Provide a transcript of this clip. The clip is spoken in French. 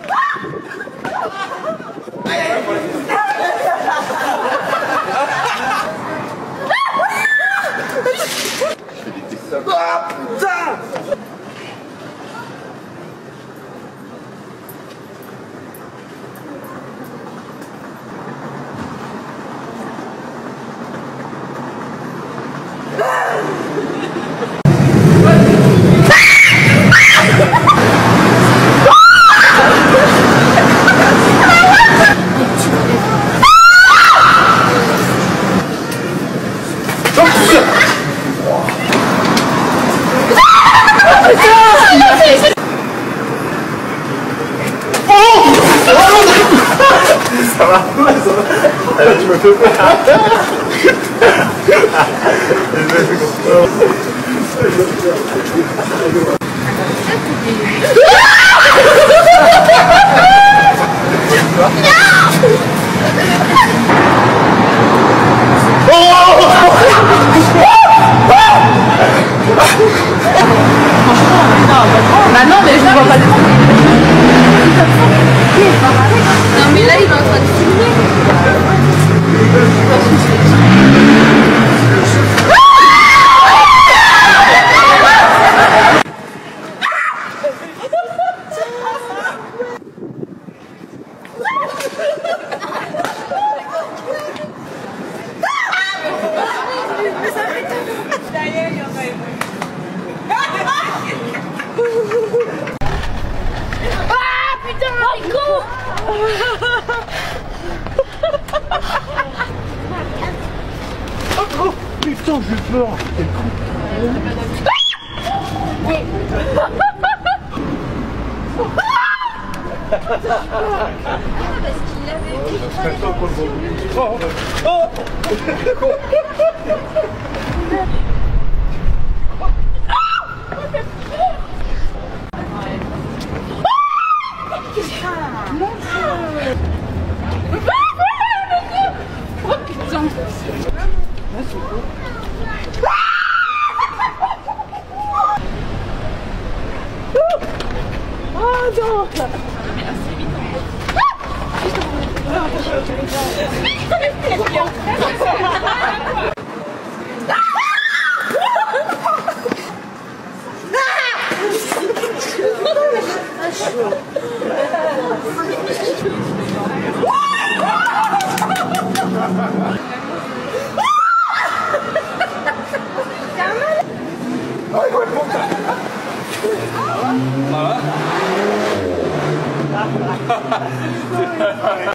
Ah putain! Ça va, ça va. Allez, tu me fais peur. Bah non, mais je ne vois pas le fond. Non, mais là, il est en train de filmer. Ah putain, t'es con. Oh putain, j'ai peur. T'es con. Parce qu'il avait dit. Oh putain. Oh non. Ah,